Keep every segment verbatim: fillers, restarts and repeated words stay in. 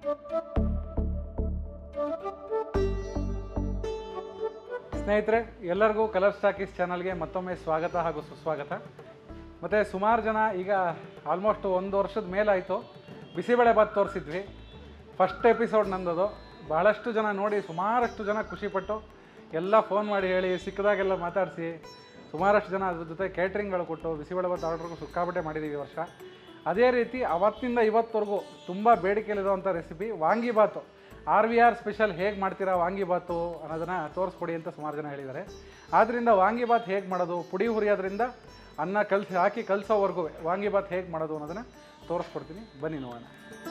ಸ್ನೇಹಿತರೆ, ಎಲ್ಲರಿಗೂ ಕಲರ್ ಸ್ಟಾಕೀಸ್ ಚಾನಲ್ಗೆ ಮತ್ತೊಮ್ಮೆ ಸ್ವಾಗತ ಹಾಗೂ ಸುಸ್ವಾಗತ. ಮತ್ತು ಸುಮಾರು ಜನ ಈಗ ಆಲ್ಮೋಸ್ಟ್ ಒಂದು ವರ್ಷದ ಮೇಲಾಯಿತು ಬಿಸಿಬೇಳೆ ಬಾತ್ ತೋರಿಸಿದ್ವಿ. ಫಸ್ಟ್ ಎಪಿಸೋಡ್ ನಂದದು. ಭಾಳಷ್ಟು ಜನ ನೋಡಿ ಸುಮಾರಷ್ಟು ಜನ ಖುಷಿಪಟ್ಟು ಎಲ್ಲ ಫೋನ್ ಮಾಡಿ ಹೇಳಿ ಸಿಕ್ಕದಾಗೆಲ್ಲ ಮಾತಾಡಿಸಿ ಸುಮಾರಷ್ಟು ಜನ ಅದ್ರ ಜೊತೆ ಕೇಟ್ರಿಂಗ್ಗಳು ಕೊಟ್ಟು ಬಿಸಿಬೇಳೆ ಬಾತ್ ಆರ್ಡ್ರಿಗೂ ಸಿಕ್ಕಾಪಟ್ಟೆ ಮಾಡಿದ್ದೀವಿ ಈ ವರ್ಷ. ಅದೇ ರೀತಿ ಅವತ್ತಿಂದ ಇವತ್ತವರೆಗೂ ತುಂಬ ಬೇಡಿಕೆಯಲ್ಲಿರುವಂಥ recipe vangibath. R V R special ಹೇಗೆ ಮಾಡ್ತೀರಾ ವಾಂಗಿಬಾತು ಅನ್ನೋದನ್ನು ತೋರಿಸ್ಕೊಡಿ ಅಂತ ಸುಮಾರು ಜನ ಹೇಳಿದ್ದಾರೆ. ಆದ್ದರಿಂದ ವಾಂಗಿಬಾತ್ ಹೇಗೆ ಮಾಡೋದು, ಪುಡಿ ಹುರಿಯೋದ್ರಿಂದ ಅನ್ನ ಕಲಸಿ ಹಾಕಿ ಕಲಸೋವರೆಗೂ ವಾಂಗಿಬಾತ್ ಹೇಗೆ ಮಾಡೋದು ಅನ್ನೋದನ್ನು ತೋರಿಸ್ಕೊಡ್ತೀನಿ, ಬನ್ನಿ ನೋಡೋಣ.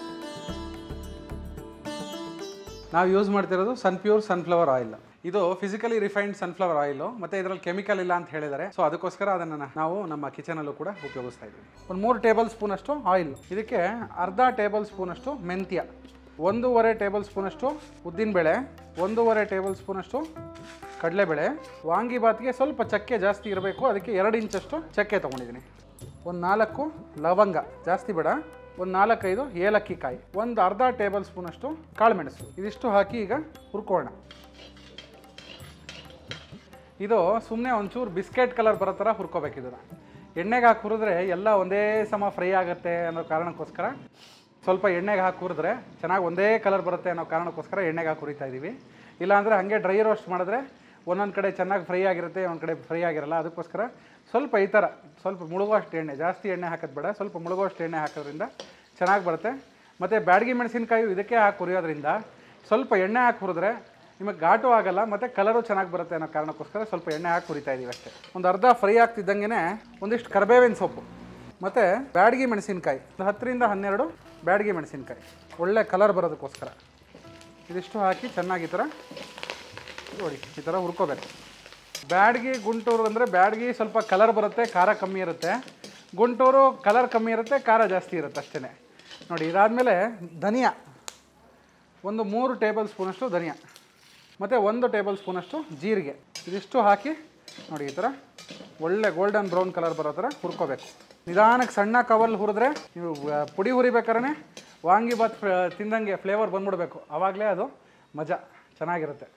ನಾವು ಯೂಸ್ ಮಾಡ್ತಿರೋದು ಸನ್ಪ್ಯೂರ್ ಸನ್ಫ್ಲವರ್ ಆಯಿಲ್. ಇದು ಫಿಸಿಕಲಿ ರಿಫೈನ್ಡ್ ಸನ್ಫ್ಲವರ್ ಆಯಿಲು, ಮತ್ತು ಇದರಲ್ಲಿ ಕೆಮಿಕಲ್ ಇಲ್ಲ ಅಂತ ಹೇಳಿದ್ದಾರೆ. ಸೊ ಅದಕ್ಕೋಸ್ಕರ ಅದನ್ನು ನಾವು ನಮ್ಮ ಕಿಚನಲ್ಲೂ ಕೂಡ ಉಪಯೋಗಿಸ್ತಾ ಇದ್ದೀವಿ. ಒಂದು ಮೂರು ಟೇಬಲ್ ಸ್ಪೂನಷ್ಟು ಆಯಿಲ್, ಇದಕ್ಕೆ ಅರ್ಧ ಟೇಬಲ್ ಸ್ಪೂನಷ್ಟು ಮೆಂತ್ಯ, ಒಂದೂವರೆ ಟೇಬಲ್ ಸ್ಪೂನಷ್ಟು ಉದ್ದಿನಬೇಳೆ, ಒಂದೂವರೆ ಟೇಬಲ್ ಸ್ಪೂನಷ್ಟು ಕಡಲೆಬೇಳೆ. ವಾಂಗಿಬಾತ್ಗೆ ಸ್ವಲ್ಪ ಚಕ್ಕೆ ಜಾಸ್ತಿ ಇರಬೇಕು, ಅದಕ್ಕೆ ಎರಡು ಇಂಚಷ್ಟು ಚಕ್ಕೆ ತೊಗೊಂಡಿದ್ದೀನಿ. ಒಂದು ನಾಲ್ಕು ಲವಂಗ, ಜಾಸ್ತಿ ಬೇಡ, ಒಂದು ನಾಲ್ಕೈದು ಏಲಕ್ಕಿ ಕಾಯಿ, ಒಂದು ಅರ್ಧ ಟೇಬಲ್ ಸ್ಪೂನಷ್ಟು ಕಾಳುಮೆಣಸು. ಇದಿಷ್ಟು ಹಾಕಿ ಈಗ ಹುರ್ಕೊಳ್ಳೋಣ. ಇದು ಸುಮ್ಮನೆ ಒಂಚೂರು ಬಿಸ್ಕೆಟ್ ಕಲರ್ ಬರೋ ಥರ ಹುರ್ಕೋಬೇಕಿದ್ದನ್ನು. ಎಣ್ಣೆಗೆ ಹಾಕಿ ಹುರಿದ್ರೆ ಎಲ್ಲ ಒಂದೇ ಸಮ ಫ್ರೈ ಆಗುತ್ತೆ ಅನ್ನೋ ಕಾರಣಕ್ಕೋಸ್ಕರ ಸ್ವಲ್ಪ ಎಣ್ಣೆಗೆ ಹಾಕಿ ಹುರಿದ್ರೆ ಚೆನ್ನಾಗಿ ಒಂದೇ ಕಲರ್ ಬರುತ್ತೆ ಅನ್ನೋ ಕಾರಣಕ್ಕೋಸ್ಕರ ಎಣ್ಣೆಗೆ ಹಾಕಿ ಹುರಿತಾ ಇದ್ದೀವಿ. ಇಲ್ಲಾಂದರೆ ಹಾಗೆ ಡ್ರೈ ರೋಸ್ಟ್ ಮಾಡಿದ್ರೆ ಒಂದೊಂದು ಕಡೆ ಚೆನ್ನಾಗಿ ಫ್ರೈ ಆಗಿರುತ್ತೆ, ಒಂದು ಕಡೆ ಫ್ರೈ ಆಗಿರಲ್ಲ. ಅದಕ್ಕೋಸ್ಕರ ಸ್ವಲ್ಪ ಈ ಥರ ಸ್ವಲ್ಪ ಮುಳುಗೋಷ್ಟು ಎಣ್ಣೆ, ಜಾಸ್ತಿ ಎಣ್ಣೆ ಹಾಕೋದು ಬೇಡ, ಸ್ವಲ್ಪ ಮುಳುಗೋಷ್ಟು ಎಣ್ಣೆ ಹಾಕೋದ್ರಿಂದ ಚೆನ್ನಾಗಿ ಬರುತ್ತೆ. ಮತ್ತು ಬ್ಯಾಡಗಿ ಮೆಣಸಿನ್ಕಾಯಿ ಇದಕ್ಕೆ ಹಾಕಿ ಹುರಿಯೋದ್ರಿಂದ ಸ್ವಲ್ಪ ಎಣ್ಣೆ ಹಾಕಿ ಹುರಿದ್ರೆ ನಿಮಗೆ ಘಾಟು ಆಗಲ್ಲ ಮತ್ತು ಕಲರು ಚೆನ್ನಾಗಿ ಬರುತ್ತೆ ಅನ್ನೋ ಕಾರಣಕ್ಕೋಸ್ಕರ ಸ್ವಲ್ಪ ಎಣ್ಣೆ ಹಾಕಿ ಹುರಿತಾ ಇದ್ದೀವಿ ಅಷ್ಟೇ. ಒಂದು ಅರ್ಧ ಫ್ರೈ ಆಗ್ತಿದ್ದಂಗೆ ಒಂದಿಷ್ಟು ಕರಿಬೇವಿನ ಸೊಪ್ಪು ಮತ್ತು ಬ್ಯಾಡಗಿ ಮೆಣಸಿನ್ಕಾಯಿ, ಒಂದು ಹತ್ತರಿಂದ ಹನ್ನೆರಡು ಬ್ಯಾಡಗಿ ಮೆಣಸಿನ್ಕಾಯಿ, ಒಳ್ಳೆ ಕಲರ್ ಬರೋದಕ್ಕೋಸ್ಕರ ಇದಿಷ್ಟು ಹಾಕಿ ಚೆನ್ನಾಗಿ ಈ ಥರ ನೋಡಿ ಈ ಥರ ಹುರ್ಕೋಬೇಕು. ಬ್ಯಾಡಗಿ ಗುಂಟೂರು ಅಂದರೆ ಬ್ಯಾಡಗಿ ಸ್ವಲ್ಪ ಕಲರ್ ಬರುತ್ತೆ, ಖಾರ ಕಮ್ಮಿ ಇರುತ್ತೆ. ಗುಂಟೂರು ಕಲರ್ ಕಮ್ಮಿ ಇರುತ್ತೆ, ಖಾರ ಜಾಸ್ತಿ ಇರುತ್ತೆ ಅಷ್ಟೇ. ನೋಡಿ ಇದಾದಮೇಲೆ ಧನಿಯಾ, ಒಂದು ಮೂರು ಟೇಬಲ್ ಸ್ಪೂನಷ್ಟು ಧನಿಯಾ ಮತ್ತು ಒಂದು ಟೇಬಲ್ ಸ್ಪೂನಷ್ಟು ಜೀರಿಗೆ, ಇದಿಷ್ಟು ಹಾಕಿ ನೋಡಿ ಈ ಥರ ಒಳ್ಳೆ ಗೋಲ್ಡನ್ ಬ್ರೌನ್ ಕಲರ್ ಬರೋ ಥರ ಹುರ್ಕೋಬೇಕು. ನಿಧಾನಕ್ಕೆ ಸಣ್ಣ ಕವಲ್ಲಿ ಹುರಿದ್ರೆ ನೀವು ಪುಡಿ ಹುರಿಬೇಕಾದ್ರೆ ವಾಂಗಿಬಾತ್ ತಿಂದಂಗೆ ಫ್ಲೇವರ್ ಬಂದ್ಬಿಡ್ಬೇಕು, ಆವಾಗಲೇ ಅದು ಮಜಾ ಚೆನ್ನಾಗಿರುತ್ತೆ.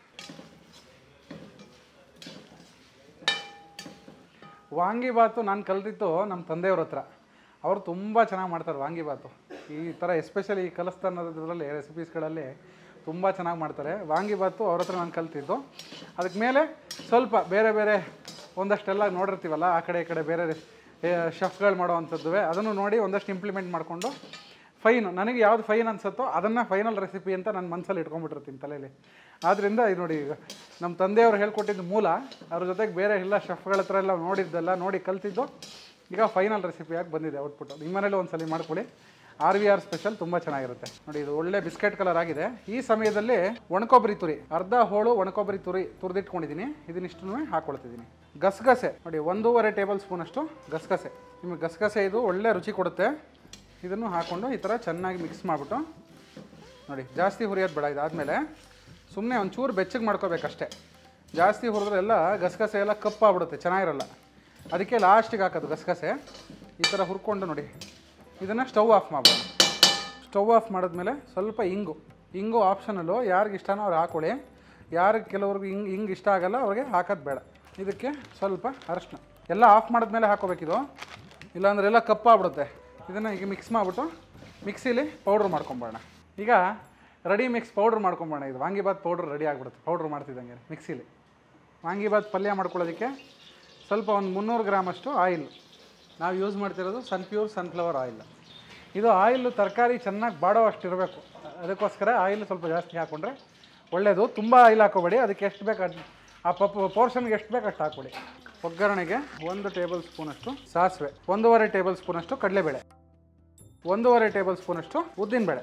ವಾಂಗಿಬಾತು ನಾನು ಕಲಿತಿತ್ತು ನಮ್ಮ ತಂದೆಯವ್ರ ಹತ್ರ. ಅವರು ತುಂಬ ಚೆನ್ನಾಗಿ ಮಾಡ್ತಾರೆ ವಾಂಗಿಬಾತು. ಈ ಥರ ಎಸ್ಪೆಷಲಿ ಈ ಕಲಿಸ್ತಾನದ್ರಲ್ಲಿ ರೆಸಿಪೀಸ್ಗಳಲ್ಲಿ ತುಂಬ ಚೆನ್ನಾಗಿ ಮಾಡ್ತಾರೆ ವಾಂಗಿಬಾತು. ಅವ್ರ ಹತ್ರ ನಾನು ಕಲಿತಿದ್ದು. ಅದಕ್ಕೆ ಮೇಲೆ ಸ್ವಲ್ಪ ಬೇರೆ ಬೇರೆ ಒಂದಷ್ಟೆಲ್ಲ ನೋಡಿರ್ತೀವಲ್ಲ ಆ ಕಡೆ ಈ ಕಡೆ ಬೇರೆ ಶೆಫ್ಗಳು ಮಾಡೋ ಅಂಥದ್ದು, ಅದನ್ನು ನೋಡಿ ಒಂದಷ್ಟು ಇಂಪ್ಲಿಮೆಂಟ್ ಮಾಡಿಕೊಂಡು ಫೈನ್ ನನಗೆ ಯಾವುದು ಫೈನ್ ಅನಿಸುತ್ತೋ ಅದನ್ನು ಫೈನಲ್ ರೆಸಿಪಿ ಅಂತ ನನ್ನ ಮನಸ್ಸಲ್ಲಿ ಇಟ್ಕೊಂಡ್ಬಿಟ್ಟಿರ್ತೀನಿ ತಲೆಯಲ್ಲಿ. ಆದ್ದರಿಂದ ಇದು ನೋಡಿ ಈಗ ನಮ್ಮ ತಂದೆಯವರು ಹೇಳ್ಕೊಟ್ಟಿದ್ದು ಮೂಲ, ಅವ್ರ ಜೊತೆಗೆ ಬೇರೆ ಎಲ್ಲ ಶೆಫ್ಗಳ ಹತ್ರ ಎಲ್ಲ ನೋಡಿದ್ದೆಲ್ಲ ನೋಡಿ ಕಲ್ತಿದ್ದು ಈಗ ಫೈನಲ್ ರೆಸಿಪಿಯಾಗಿ ಬಂದಿದೆ ಔಟ್ಪುಟ್. ನಿಮ್ಮ ಮನೇಲಿ ಒಂದು ಸಲ ಮಾಡ್ಕೊಳ್ಳಿ, ಆರ್ ವಿ ಆರ್ ಸ್ಪೆಷಲ್ ತುಂಬ ಚೆನ್ನಾಗಿರುತ್ತೆ. ನೋಡಿ ಇದು ಒಳ್ಳೆ ಬಿಸ್ಕೆಟ್ ಕಲರ್ ಆಗಿದೆ. ಈ ಸಮಯದಲ್ಲಿ ಒಣಕೊಬ್ಬರಿ ತುರಿ, ಅರ್ಧ ಹೋಳು ಒಣಕೊಬ್ಬರಿ ತುರಿ ತುರಿದಿಟ್ಕೊಂಡಿದ್ದೀನಿ, ಇದನ್ನಿಷ್ಟನ್ನು ಹಾಕ್ಕೊಳ್ತಿದ್ದೀನಿ. ಗಸಗಸೆ ನೋಡಿ ಒಂದೂವರೆ ಟೇಬಲ್ ಸ್ಪೂನಷ್ಟು ಗಸಗಸೆ. ನಿಮಗೆ ಗಸಗಸೆ ಇದು ಒಳ್ಳೆ ರುಚಿ ಕೊಡುತ್ತೆ. ಇದನ್ನು ಹಾಕ್ಕೊಂಡು ಈ ಥರ ಚೆನ್ನಾಗಿ ಮಿಕ್ಸ್ ಮಾಡಿಬಿಟ್ಟು ನೋಡಿ ಜಾಸ್ತಿ ಹುರಿಯೋದು ಬೇಡ. ಇದಾದಮೇಲೆ ಸುಮ್ಮನೆ ಒಂಚೂರು ಬೆಚ್ಚಗೆ ಮಾಡ್ಕೋಬೇಕಷ್ಟೆ. ಜಾಸ್ತಿ ಹುರಿದ್ರೆ ಎಲ್ಲ ಗಸಗಸೆ ಎಲ್ಲ ಕಪ್ಪಾಗ್ಬಿಡುತ್ತೆ, ಚೆನ್ನಾಗಿರಲ್ಲ. ಅದಕ್ಕೆ ಲಾಸ್ಟಿಗೆ ಹಾಕೋದು ಗಸಗಸೆ. ಈ ಥರ ಹುರ್ಕೊಂಡು ನೋಡಿ ಇದನ್ನು ಸ್ಟವ್ ಆಫ್ ಮಾಡ್ಬೋದು. ಸ್ಟವ್ ಆಫ್ ಮಾಡಿದ್ಮೇಲೆ ಸ್ವಲ್ಪ ಇಂಗು, ಇಂಗು ಆಪ್ಷನಲ್ಲು, ಯಾರಿಗೆ ಇಷ್ಟನೋ ಅವ್ರು ಹಾಕ್ಕೊಳ್ಳಿ. ಯಾರಿಗೆ ಕೆಲವ್ರಿಗೆ ಹಿಂಗೆ ಹಿಂಗೆ ಇಷ್ಟ ಆಗಲ್ಲ ಅವ್ರಿಗೆ ಹಾಕೋದು ಬೇಡ. ಇದಕ್ಕೆ ಸ್ವಲ್ಪ ಅರಶಿನ ಎಲ್ಲ ಆಫ್ ಮಾಡಿದ್ಮೇಲೆ ಹಾಕೋಬೇಕಿದು, ಇಲ್ಲಾಂದ್ರೆ ಎಲ್ಲ ಕಪ್ಪಾಗ್ಬಿಡುತ್ತೆ. ಇದನ್ನು ಈಗ ಮಿಕ್ಸ್ ಮಾಡಿಬಿಟ್ಟು ಮಿಕ್ಸಿಲಿ ಪೌಡ್ರ್ ಮಾಡ್ಕೊಂಬೋಣ. ಈಗ ರೆಡಿ ಮಿಕ್ಸ್ ಪೌಡ್ರ್ ಮಾಡ್ಕೊಂಬೋಣ. ಇದು ವಾಂಗಿಬಾತ್ ಪೌಡ್ರ್ ರೆಡಿ ಆಗಿಬಿಡುತ್ತೆ. ಪೌಡ್ರ್ ಮಾಡ್ತಿದ್ದಂಗೆ ಮಿಕ್ಸಿಲಿ ವಾಂಗಿಬಾತ್ ಪಲ್ಯ ಮಾಡ್ಕೊಳ್ಳೋದಕ್ಕೆ ಸ್ವಲ್ಪ ಒಂದು ಮುನ್ನೂರು ಗ್ರಾಮಷ್ಟು ಆಯಿಲ್. ನಾವು ಯೂಸ್ ಮಾಡ್ತಿರೋದು ಸನ್ಪ್ಯೂರ್ ಸನ್ಫ್ಲವರ್ ಆಯಿಲ್. ಇದು ಆಯಿಲು ತರಕಾರಿ ಚೆನ್ನಾಗಿ ಬಾಡೋ ಅಷ್ಟು ಇರಬೇಕು, ಅದಕ್ಕೋಸ್ಕರ ಆಯಿಲ್ ಸ್ವಲ್ಪ ಜಾಸ್ತಿ ಹಾಕ್ಕೊಂಡ್ರೆ ಒಳ್ಳೆಯದು. ತುಂಬ ಆಯಿಲ್ ಹಾಕೋಬೇಡಿ, ಅದಕ್ಕೆ ಎಷ್ಟು ಬೇಕು ಅದು ಆ ಪಪ್ ಪೋರ್ಷನ್ಗೆ ಎಷ್ಟು ಬೇಕು ಅಷ್ಟು ಹಾಕ್ಕೊಡಿ. ಒಗ್ಗರಣೆಗೆ ಒಂದು ಟೇಬಲ್ ಸ್ಪೂನಷ್ಟು ಸಾಸಿವೆ, ಒಂದೂವರೆ ಟೇಬಲ್ ಸ್ಪೂನಷ್ಟು ಕಡಲೆಬೇಳೆ, ಒಂದೂವರೆ ಟೇಬಲ್ ಸ್ಪೂನಷ್ಟು ಉದ್ದಿನಬೇಳೆ.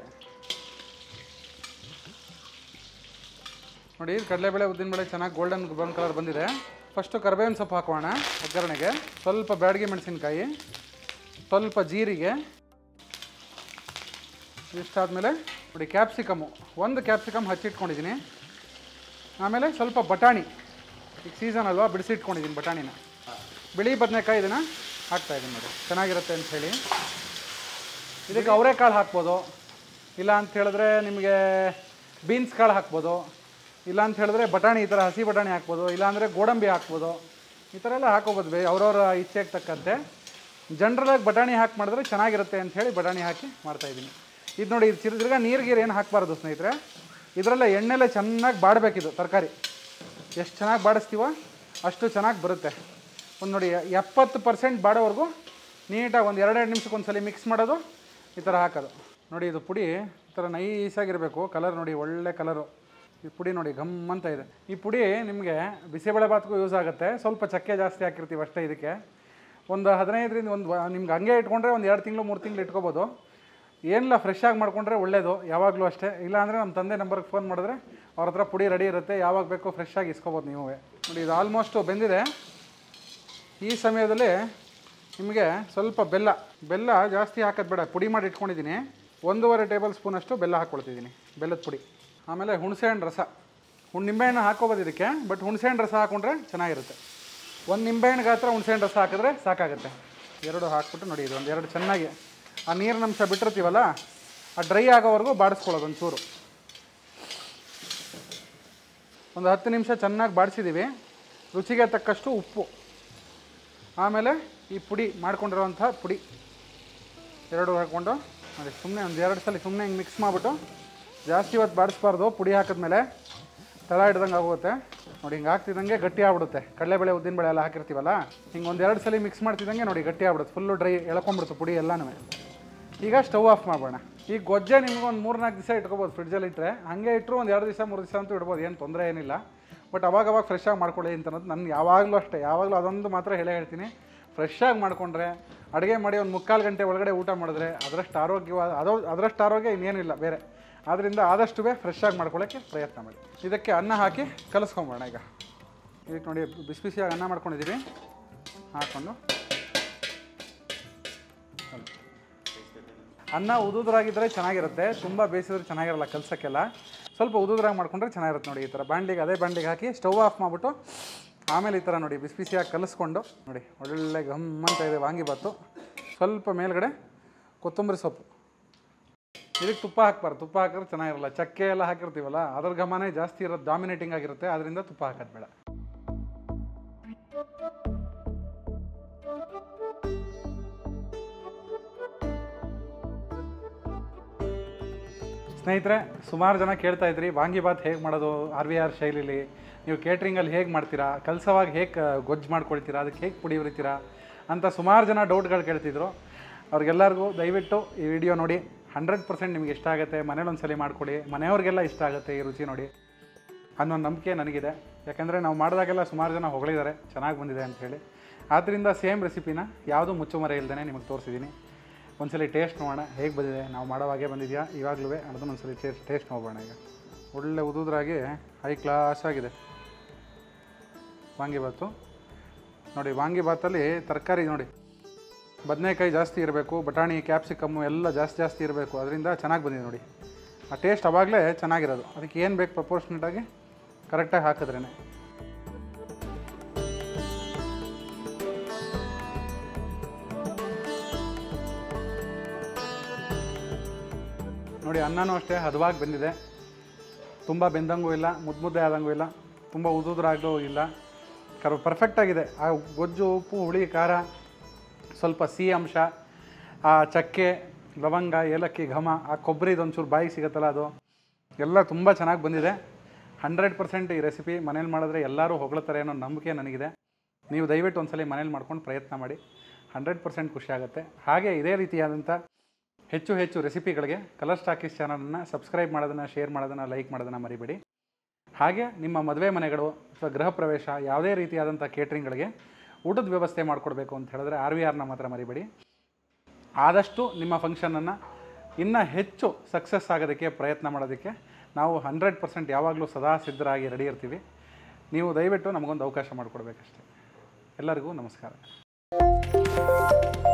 ನೋಡಿ ಕಡಲೆಬೇಳೆ ಉದ್ದಿನಬೇಳೆ ಚೆನ್ನಾಗಿ ಗೋಲ್ಡನ್ ಬ್ರೌನ್ ಕಲರ್ ಬಂದಿದೆ. ಫಸ್ಟು ಕರಿಬೇವಿನ ಸೊಪ್ಪು ಹಾಕೋಣ ಒಗ್ಗರಣೆಗೆ. ಸ್ವಲ್ಪ ಬ್ಯಾಡಗಿ ಮೆಣಸಿನ್ಕಾಯಿ, ಸ್ವಲ್ಪ ಜೀರಿಗೆ. ಇಷ್ಟಾದಮೇಲೆ ನೋಡಿ ಕ್ಯಾಪ್ಸಿಕಮ್ಮು, ಒಂದು ಕ್ಯಾಪ್ಸಿಕಮ್ ಹಚ್ಚಿಟ್ಕೊಂಡಿದ್ದೀನಿ. ಆಮೇಲೆ ಸ್ವಲ್ಪ ಬಟಾಣಿ, ಈಗ ಸೀಸನ್ ಅಲ್ವಾ ಬಿಡಿಸಿಟ್ಕೊಂಡಿದ್ದೀನಿ ಬಟಾಣಿನ. ಬಿಳಿ ಬದನೆಕಾಯಿ ಇದನ್ನು ಹಾಕ್ತಾಯಿದ್ದೀನಿ ನೋಡಿ, ಚೆನ್ನಾಗಿರುತ್ತೆ ಅಂಥೇಳಿ. ಇದಕ್ಕೆ ಅವರೆಕಾಳು ಹಾಕ್ಬೋದು, ಇಲ್ಲ ಅಂತ ಹೇಳಿದ್ರೆ ನಿಮಗೆ ಬೀನ್ಸ್ ಕಾಳು ಹಾಕ್ಬೋದು, ಇಲ್ಲ ಅಂತ ಹೇಳಿದ್ರೆ ಬಟಾಣಿ ಈ ಥರ ಹಸಿ ಬಟಾಣಿ ಹಾಕ್ಬೋದು, ಇಲ್ಲಾಂದರೆ ಗೋಡಂಬಿ ಹಾಕ್ಬೋದು, ಈ ಥರ ಎಲ್ಲ ಹಾಕೋಬೋದು ಬೇ ಅವ್ರವ್ರ ಇಚ್ಛೆಗೆ ತಕ್ಕಂತೆ. ಜನ್ರಲಾಗಿ ಬಟಾಣಿ ಹಾಕಿ ಮಾಡಿದ್ರೆ ಚೆನ್ನಾಗಿರುತ್ತೆ ಅಂಥೇಳಿ ಬಟಾಣಿ ಹಾಕಿ ಮಾಡ್ತಾಯಿದ್ದೀನಿ. ಇದು ನೋಡಿ, ಇದು ತಿರ್ಗ ನೀರಿಗೆ ಏನು ಹಾಕಬಾರ್ದು ಸ್ನೇಹಿತರೆ. ಇದರಲ್ಲೇ ಎಣ್ಣೆಲೆ ಚೆನ್ನಾಗಿ ಬಾಡಬೇಕಿದು ತರಕಾರಿ. ಎಷ್ಟು ಚೆನ್ನಾಗಿ ಬಾಡಿಸ್ತೀವೋ ಅಷ್ಟು ಚೆನ್ನಾಗಿ ಬರುತ್ತೆ. ಒಂದು ನೋಡಿ ಎಪ್ಪತ್ತು ಪರ್ಸೆಂಟ್ ಬಾಡೋವರೆಗೂ ನೀಟಾಗಿ ಒಂದು ಎರಡೆರಡು ನಿಮಿಷಕ್ಕೆ ಒಂದು ಸಲ ಮಿಕ್ಸ್ ಮಾಡೋದು, ಈ ಥರ ಹಾಕೋದು. ನೋಡಿ ಇದು ಪುಡಿ ಈ ಥರ ನೈಸಾಗಿರಬೇಕು. ಕಲರ್ ನೋಡಿ ಒಳ್ಳೆ ಕಲರು. ಈ ಪುಡಿ ನೋಡಿ ಘಮ್ ಅಂತ ಇದೆ. ಈ ಪುಡಿ ನಿಮಗೆ ಬಿಸಿಬೇಳೆ ಭಾತ್ಗೂ ಯೂಸ್ ಆಗುತ್ತೆ. ಸ್ವಲ್ಪ ಚಕ್ಕೆ ಜಾಸ್ತಿ ಹಾಕಿರ್ತೀವಿ ಅಷ್ಟೇ. ಇದಕ್ಕೆ ಒಂದು ಹದಿನೈದರಿಂದ ಒಂದು ನಿಮ್ಗೆ ಹಂಗೆ ಇಟ್ಕೊಂಡ್ರೆ ಒಂದು ಎರಡು ತಿಂಗಳು ಮೂರು ತಿಂಗಳು ಇಟ್ಕೋಬೋದು. ಏನಿಲ್ಲ, ಫ್ರೆಶ್ ಆಗಿ ಮಾಡ್ಕೊಂಡ್ರೆ ಒಳ್ಳೆಯದು ಯಾವಾಗಲೂ ಅಷ್ಟೇ. ಇಲ್ಲಾಂದರೆ ನಮ್ಮ ತಂದೆ ನಂಬರ್ಗೆ ಫೋನ್ ಮಾಡಿದ್ರೆ ಅವ್ರ ಹತ್ರ ಪುಡಿ ರೆಡಿ ಇರುತ್ತೆ, ಯಾವಾಗ ಬೇಕೋ ಫ್ರೆಶ್ ಆಗಿ ಇಸ್ಕೋಬೋದು ನೀವು. ನೋಡಿ ಇದು ಆಲ್ಮೋಸ್ಟು ಬೆಂದಿದೆ. ಈ ಸಮಯದಲ್ಲಿ ನಿಮಗೆ ಸ್ವಲ್ಪ ಬೆಲ್ಲ ಬೆಲ್ಲ ಜಾಸ್ತಿ ಹಾಕೋದು ಬೇಡ. ಪುಡಿ ಮಾಡಿ ಇಟ್ಕೊಂಡಿದ್ದೀನಿ. ಒಂದೂವರೆ ಟೇಬಲ್ ಸ್ಪೂನಷ್ಟು ಬೆಲ್ಲ ಹಾಕ್ಕೊಳ್ತಿದ್ದೀನಿ, ಬೆಲ್ಲದ ಪುಡಿ. ಆಮೇಲೆ ಹುಣಸೆಹಣ್ಣು ರಸ, ಹುಣ್ ನಿಂಬೆಹಣ್ಣು ಹಾಕೋಬೋದು ಇದಕ್ಕೆ, ಬಟ್ ಹುಣಸೆಹಣ್ಣು ರಸ ಹಾಕ್ಕೊಂಡ್ರೆ ಚೆನ್ನಾಗಿರುತ್ತೆ. ಒಂದು ನಿಂಬೆಹಣ್ಣು ಗಾತ್ರ ಹುಣಸೆಹಣ್ಣು ರಸ ಹಾಕಿದ್ರೆ ಸಾಕಾಗುತ್ತೆ. ಎರಡು ಹಾಕ್ಬಿಟ್ಟು ನೋಡಿ ಇದು ಒಂದು ಎರಡು ಚೆನ್ನಾಗಿ ಆ ನೀರಿನ ಅಂಶ ಬಿಟ್ಟಿರ್ತೀವಲ್ಲ, ಆ ಡ್ರೈ ಆಗೋವರೆಗೂ ಬಾಡಿಸ್ಕೊಳ್ಳೋದು ಒಂಚೂರು. ಒಂದು ಹತ್ತು ನಿಮಿಷ ಚೆನ್ನಾಗಿ ಬಾಡಿಸಿದ್ದೀವಿ. ರುಚಿಗೆ ತಕ್ಕಷ್ಟು ಉಪ್ಪು, ಆಮೇಲೆ ಈ ಪುಡಿ ಮಾಡ್ಕೊಂಡಿರೋವಂಥ ಪುಡಿ ಎರಡು ಹಾಕ್ಕೊಂಡು ನೋಡಿ ಸುಮ್ಮನೆ ಒಂದು ಎರಡು ಸಲ ಸುಮ್ಮನೆ ಹಿಂಗೆ ಮಿಕ್ಸ್ ಮಾಡಿಬಿಟ್ಟು, ಜಾಸ್ತಿ ಹೊತ್ತು ಬಾಡಿಸ್ಬಾರ್ದು. ಪುಡಿ ಹಾಕಿದ್ಮೇಲೆ ತಳ ಹಿಡ್ದಂಗೆ ಆಗುತ್ತೆ ನೋಡಿ. ಹಿಂಗೆ ಹಾಕ್ತಿದ್ದಂಗೆ ಗಟ್ಟಿ ಆಗ್ಬಿಡುತ್ತೆ. ಕಡಲೆಬೇಳೆ ಉದ್ದಿನಬೇಳೆ ಎಲ್ಲ ಹಾಕಿರ್ತೀವಲ್ಲ, ಹಿಂಗೆ ಒಂದು ಎರಡು ಸಲ ಮಿಕ್ಸ್ ಮಾಡ್ತಿದ್ದಂಗೆ ನೋಡಿ ಗಟ್ಟಿ ಆಗ್ಬಿಡುತ್ತೆ. ಫುಲ್ಲು ಡ್ರೈ ಎಳ್ಕೊಂಬಿಡ್ತು ಪುಡಿ ಎಲ್ಲನೂ. ಈಗ ಸ್ಟವ್ ಆಫ್ ಮಾಡೋಣ. ಈ ಗೊಜ್ಜೆ ನಿಮ್ಗೆ ಒಂದು ಮೂರು ನಾಲ್ಕು ದಿವಸ ಇಟ್ಕೋಬೋದು ಫ್ರಿಡ್ಜಲ್ಲಿ ಇಟ್ಟರೆ. ಹಾಗೆ ಇಟ್ಟರು ಒಂದು ಎರಡು ದಿವಸ ಮೂರು ದಿವಸ ಅಂತೂ ಇಡ್ಬೋದು, ಏನು ತೊಂದರೆ ಏನಿಲ್ಲ. ಬಟ್ ಅವಾಗವಾಗ ಫ್ರೆಶ್ ಆಗಿ ಮಾಡ್ಕೊಳ್ಳಿ ಅಂತ ಅನ್ನೋದು ನನ್ನ ಯಾವಾಗಲೂ ಅಷ್ಟೇ. ಯಾವಾಗಲೂ ಅದೊಂದು ಮಾತ್ರ ಹೇಳೇ ಹೇಳ್ತೀನಿ, ಫ್ರೆಶ್ ಆಗಿ ಮಾಡಿಕೊಂಡ್ರೆ ಅಡುಗೆ ಮಾಡಿ ಒಂದು ಮುಕ್ಕಾಲು ಗಂಟೆ ಒಳಗಡೆ ಊಟ ಮಾಡಿದ್ರೆ ಅದರಷ್ಟು ಆರೋಗ್ಯವಾದ ಅದೋ ಅದರಷ್ಟು ಆರೋಗ್ಯ ಇನ್ನೇನಿಲ್ಲ ಬೇರೆ. ಆದ್ದರಿಂದ ಆದಷ್ಟು ಫ್ರೆಶ್ ಆಗಿ ಮಾಡ್ಕೊಳ್ಳೋಕ್ಕೆ ಪ್ರಯತ್ನ ಮಾಡಿ. ಇದಕ್ಕೆ ಅನ್ನ ಹಾಕಿ ಕಲಿಸ್ಕೊಂಬೋಣ. ಈಗ ಇದಕ್ಕೆ ನೋಡಿ ಬಿಸಿ ಬಿಸಿಯಾಗಿ ಅನ್ನ ಮಾಡ್ಕೊಂಡಿದ್ದೀವಿ. ಹಾಕ್ಕೊಂಡು ಅನ್ನ ಉದುದ್ರಾಗಿದ್ದರೆ ಚೆನ್ನಾಗಿರುತ್ತೆ, ತುಂಬ ಬೇಯಿಸಿದ್ರೆ ಚೆನ್ನಾಗಿರಲ್ಲ ಕಲ್ಸೋಕ್ಕೆಲ್ಲ. ಸ್ವಲ್ಪ ಉದುದ್ರಾಗಿ ಮಾಡ್ಕೊಂಡ್ರೆ ಚೆನ್ನಾಗಿರುತ್ತೆ ನೋಡಿ. ಈ ಥರ ಬಾಂಡ್ಲಿಗೆ ಅದೇ ಬಾಂಡ್ಲಿಗೆ ಹಾಕಿ ಸ್ಟವ್ ಆಫ್ ಮಾಡಿಬಿಟ್ಟು ಆಮೇಲೆ ಈ ಥರ ನೋಡಿ ಬಿಸಿ ಬಿಸಿಯಾಗಿ ಕಲಿಸ್ಕೊಂಡು ನೋಡಿ ಒಳ್ಳೆ ಗಮ್ಮಂತ ಇದೆ ವಾಂಗಿಬಾತು. ಸ್ವಲ್ಪ ಮೇಲ್ಗಡೆ ಕೊತ್ತಂಬರಿ ಸೊಪ್ಪು. ಇದಕ್ಕೆ ತುಪ್ಪ ಹಾಕ್ಬಾರ್ದು, ತುಪ್ಪ ಹಾಕಿದ್ರೆ ಚೆನ್ನಾಗಿರಲ್ಲ. ಚಕ್ಕೆ ಎಲ್ಲ ಹಾಕಿರ್ತೀವಲ್ಲ, ಅದ್ರ ಘಮನೇ ಜಾಸ್ತಿ ಇರೋದು, ಡಾಮಿನೇಟಿಂಗ್ ಆಗಿರುತ್ತೆ. ಅದರಿಂದ ತುಪ್ಪ ಹಾಕೋದು ಬೇಡ. ಸ್ನೇಹಿತರೆ, ಸುಮಾರು ಜನ ಕೇಳ್ತಾ ಇದ್ರಿ ವಾಂಗಿಬಾತ್ ಹೇಗೆ ಮಾಡೋದು ಆರ್ ವಿ ಆರ್ ಶೈಲಿಲಿ, ನೀವು ಕೇಟ್ರಿಂಗಲ್ಲಿ ಹೇಗೆ ಮಾಡ್ತೀರಾ, ಕಲಸವಾಗ ಹೇಗೆ ಗೊಜ್ಜು ಮಾಡ್ಕೊಳ್ತೀರಾ, ಅದಕ್ಕೆ ಹೇಗೆ ಪುಡಿ ಉರಿತೀರಾ ಅಂತ ಸುಮಾರು ಜನ ಡೌಟ್ಗಳು ಕೇಳ್ತಿದ್ರು. ಅವ್ರಿಗೆಲ್ಲರಿಗೂ ದಯವಿಟ್ಟು ಈ ವಿಡಿಯೋ ನೋಡಿ. ಹಂಡ್ರೆಡ್ ಪರ್ಸೆಂಟ್ ನಿಮಗೆ ಇಷ್ಟ ಆಗುತ್ತೆ. ಮನೇಲಿ ಒಂದು ಸಲ ಮಾಡ್ಕೊಡಿ, ಮನೆಯವ್ರಿಗೆಲ್ಲ ಇಷ್ಟ ಆಗುತ್ತೆ ಈ ರುಚಿ ನೋಡಿ ಅನ್ನೋ ನಂಬಿಕೆ ನನಗಿದೆ. ಯಾಕೆಂದರೆ ನಾವು ಮಾಡಿದಾಗೆಲ್ಲ ಸುಮಾರು ಜನ ಹೊಗಳಿದ್ದಾರೆ ಚೆನ್ನಾಗಿ ಬಂದಿದೆ ಅಂಥೇಳಿ. ಆದ್ದರಿಂದ ಸೇಮ್ ರೆಸಿಪಿನ ಯಾವುದೂ ಮುಚ್ಚುಮರೆ ಇಲ್ಲದೇ ನಿಮಗೆ ತೋರಿಸಿದ್ದೀನಿ. ಒಂದ್ಸಲ ಟೇಸ್ಟ್ ನೋಡೋಣ ಹೇಗೆ ಬಂದಿದೆ. ನಾವು ಮಾಡೋವಾಗೇ ಬಂದಿದೆಯಾ ಇವಾಗಲೂ ಅದನ್ನು ಒಂದ್ಸಲ ಟೇಸ್ಟ್ ಟೇಸ್ಟ್ ನೋಡೋಣ. ಈಗ ಒಳ್ಳೆ ಉದುದ್ರಾಗಿ ಹೈ ಕ್ಲಾಸ್ ಆಗಿದೆ ವಾಂಗಿಬಾತು ನೋಡಿ. ವಾಂಗಿಬಾತಲ್ಲಿ ತರಕಾರಿ ನೋಡಿ, ಬದನೆಕಾಯಿ ಜಾಸ್ತಿ ಇರಬೇಕು, ಬಟಾಣಿ ಕ್ಯಾಪ್ಸಿಕಮ್ಮು ಎಲ್ಲ ಜಾಸ್ತಿ ಜಾಸ್ತಿ ಇರಬೇಕು. ಅದರಿಂದ ಚೆನ್ನಾಗಿ ಬಂದಿದೆ ನೋಡಿ. ಆ ಟೇಸ್ಟ್ ಅವಾಗಲೇ ಚೆನ್ನಾಗಿರೋದು. ಅದಕ್ಕೆ ಏನು ಬೇಕು ಪ್ರಪೋರ್ಷನೇಟಾಗಿ ಕರೆಕ್ಟಾಗಿ ಹಾಕಿದ್ರೇ. ನೋಡಿ ಅನ್ನನೂ ಅಷ್ಟೇ ಹದವಾಗಿ ಬೆಂದಿದೆ. ತುಂಬ ಬೆಂದಂಗೂ ಇಲ್ಲ, ಮುದ್ದು ಮುದ್ದೆ ಆದಂಗೂ ಇಲ್ಲ, ತುಂಬ ಉದುದ್ರಾಗೂ ಇಲ್ಲ. ಕರ್ ಪರ್ಫೆಕ್ಟಾಗಿದೆ. ಆ ಗೊಜ್ಜು, ಉಪ್ಪು, ಹುಳಿ, ಖಾರ, ಸ್ವಲ್ಪ ಸಿಹಿ ಅಂಶ, ಆ ಚಕ್ಕೆ, ಲವಂಗ, ಏಲಕ್ಕಿ ಘಮ, ಆ ಕೊಬ್ಬರಿದು ಒಂಚೂರು ಬಾಯಿಗೆ ಸಿಗುತ್ತಲ್ಲ, ಅದು ಎಲ್ಲ ತುಂಬ ಚೆನ್ನಾಗಿ ಬಂದಿದೆ. ಹಂಡ್ರೆಡ್ ಪರ್ಸೆಂಟ್ ಈ ರೆಸಿಪಿ ಮನೇಲಿ ಮಾಡಿದ್ರೆ ಎಲ್ಲರೂ ಹೊಗಳ್ತಾರೆ ಅನ್ನೋ ನಂಬಿಕೆ ನನಗಿದೆ. ನೀವು ದಯವಿಟ್ಟು ಒಂದ್ಸಲ ಮನೇಲಿ ಮಾಡ್ಕೊಂಡು ಪ್ರಯತ್ನ ಮಾಡಿ. ಹಂಡ್ರೆಡ್ ಪರ್ಸೆಂಟ್ ಖುಷಿಯಾಗುತ್ತೆ. ಹಾಗೆ ಇದೇ ರೀತಿಯಾದಂಥ ಹೆಚ್ಚು ಹೆಚ್ಚು ರೆಸಿಪಿಗಳಿಗೆ ಕಲರ್ಸ್ ಟಾಕೀಸ್ ಚಾನಲನ್ನು ಸಬ್ಸ್ಕ್ರೈಬ್ ಮಾಡೋದನ್ನು, ಶೇರ್ ಮಾಡೋದನ್ನು, ಲೈಕ್ ಮಾಡೋದನ್ನು ಮರಿಬೇಡಿ. ಹಾಗೆ ನಿಮ್ಮ ಮದುವೆ ಮನೆಗಳು ಅಥವಾ ಗೃಹ ಪ್ರವೇಶ ಯಾವುದೇ ರೀತಿಯಾದಂಥ ಕೇಟ್ರಿಂಗ್ಗಳಿಗೆ ಊಟದ ವ್ಯವಸ್ಥೆ ಮಾಡಿಕೊಡ್ಬೇಕು ಅಂತ ಹೇಳಿದ್ರೆ ಆರ್ ವಿ ಆರ್ನ ಮಾತ್ರ ಮರಿಬೇಡಿ. ಆದಷ್ಟು ನಿಮ್ಮ ಫಂಕ್ಷನನ್ನು ಇನ್ನೂ ಹೆಚ್ಚು ಸಕ್ಸಸ್ ಆಗೋದಕ್ಕೆ ಪ್ರಯತ್ನ ಮಾಡೋದಕ್ಕೆ ನಾವು ಹಂಡ್ರೆಡ್ ಪರ್ಸೆಂಟ್ ಯಾವಾಗಲೂ ಸದಾ ಸಿದ್ಧರಾಗಿ ರೆಡಿ ಇರ್ತೀವಿ. ನೀವು ದಯವಿಟ್ಟು ನಮಗೊಂದು ಅವಕಾಶ ಮಾಡಿಕೊಡ್ಬೇಕಷ್ಟೆ. ಎಲ್ಲರಿಗೂ ನಮಸ್ಕಾರ.